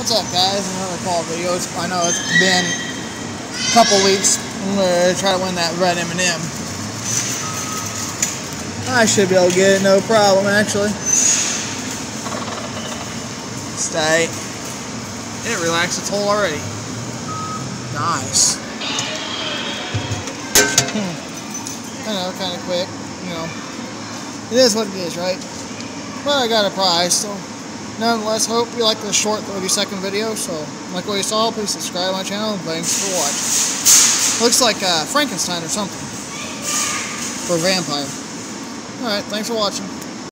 What's up, guys? Another fall video. I know it's been a couple weeks. I'm gonna try to win that red M&M. I should be able to get it, no problem, actually. Stay. It relaxed its hole already. Nice. I know, kind of quick. You know, it is what it is, right? But I got a prize, so nonetheless, hope you like this short 30-second video. So, like what you saw, please subscribe to my channel, and thanks for watching. Looks like Frankenstein or something. For a vampire. Alright, thanks for watching.